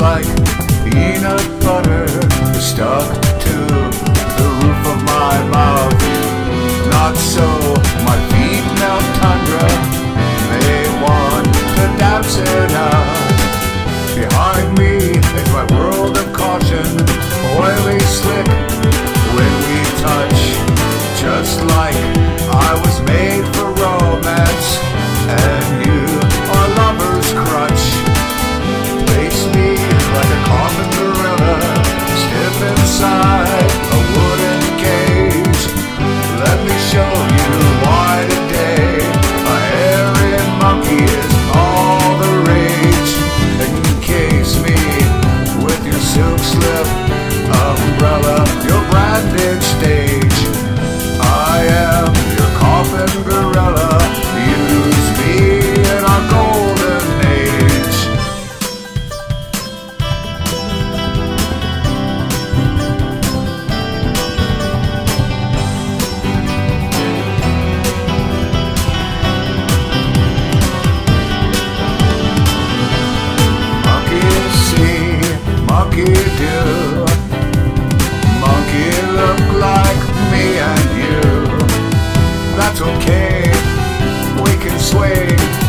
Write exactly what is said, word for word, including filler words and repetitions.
like peanut butter stuck to the roof of my mouth. Not so, my feet melt tundra, they want to dance it out. Behind me is my world of caution, oily slick when we touch, just like I was made for romance, and you are lover's crutch. Place me like a coffin gorilla, stiff inside a wooden cage. Let me show you why today a hairy monkey is all the rage. Encase me with your silk slip umbrella, your branded stage. I am your coffin gorilla, use me in our golden age. Monkey see, monkey do, monkey look like me and you. That's okay, we can sway